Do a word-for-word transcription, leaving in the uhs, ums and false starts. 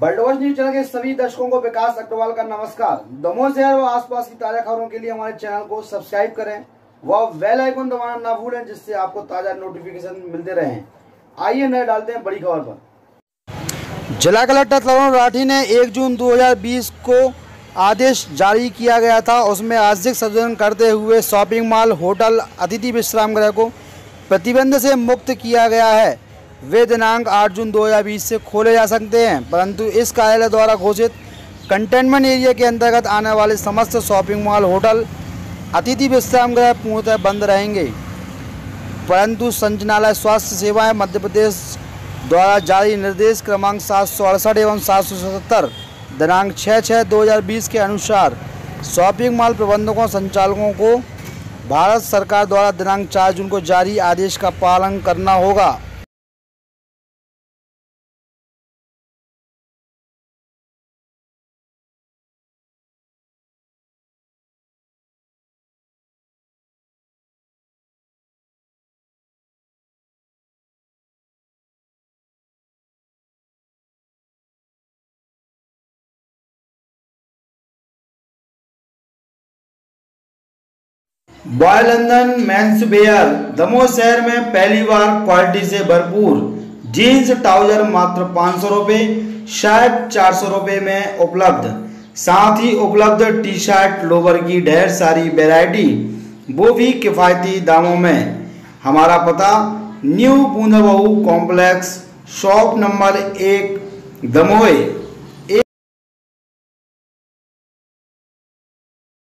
World watch news channel के सभी दर्शकों को विकास अग्रवाल का नमस्कार। दमोह शहर व आसपास की ताजा खबरों के लिए हमारे चैनल को सब्सक्राइब करें व बेल आइकन दबाना ना भूलें, जिससे आपको ताजा नोटिफिकेशन मिलते रहें। आइए नए डालते हैं बड़ी खबर पर। जिला कलेक्टर तरुण राठी ने एक जून दो हज़ार बीस को आदेश जारी किया गया था। उसमें आर्थिक संशोधन करते हुए शॉपिंग मॉल, होटल, अतिथि विश्राम गृह को प्रतिबंध से मुक्त किया गया है। वे दिनांक आठ जून दो हज़ार बीस से खोले जा सकते हैं, परंतु इस कार्यालय द्वारा घोषित कंटेनमेंट एरिया के अंतर्गत आने वाले समस्त शॉपिंग मॉल, होटल, अतिथि विश्राम गृह पूर्णतः बंद रहेंगे। परंतु संचालनालय स्वास्थ्य सेवाएं मध्य प्रदेश द्वारा जारी निर्देश क्रमांक सात सौ अड़सठ एवं सात सौ सतहत्तर दिनांक छः छः दो हज़ार बीस के अनुसार शॉपिंग मॉल प्रबंधकों संचालकों को भारत सरकार द्वारा दिनांक चार जून को जारी आदेश का पालन करना होगा। Boy London men's wear Damoh शहर में पहली बार क्वालिटी से भरपूर जीन्स ट्राउजर मात्र पाँच सौ रुपये, शर्ट चार सौ रुपये में उपलब्ध। साथ ही उपलब्ध टी शर्ट, लोवर की ढेर सारी वैरायटी, वो भी किफ़ायती दामों में। हमारा पता न्यू बूंदा बहू कॉम्प्लेक्स, शॉप नंबर एक, दमोह।